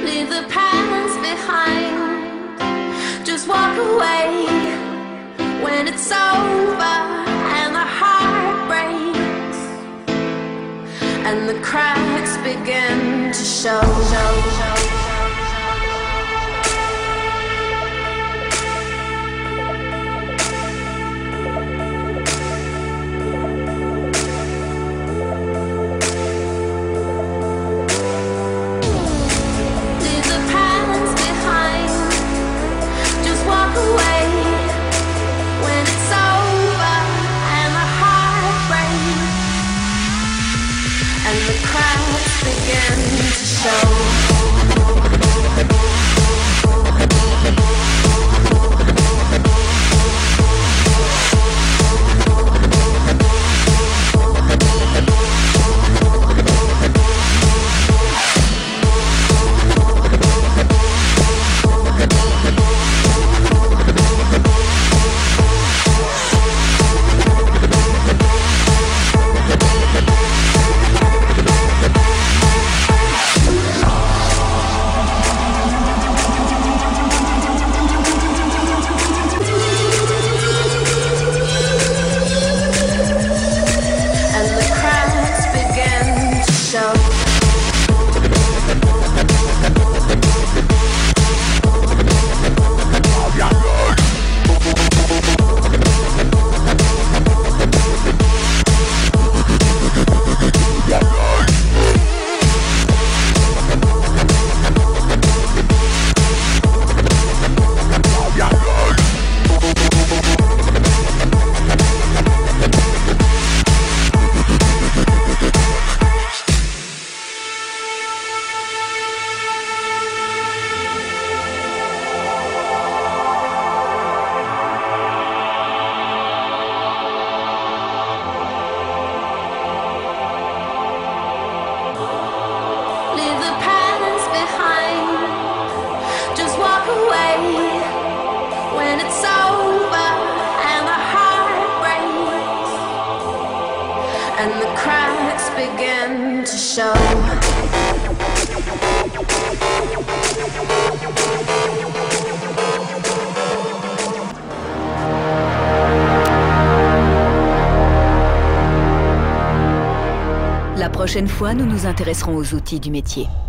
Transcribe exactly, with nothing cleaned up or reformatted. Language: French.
Leave the past behind. Just walk away when it's over and the heart breaks and the cracks begin to show. Begin to show. And the cracks begin to show. La prochaine fois, nous nous intéresserons aux outils du métier.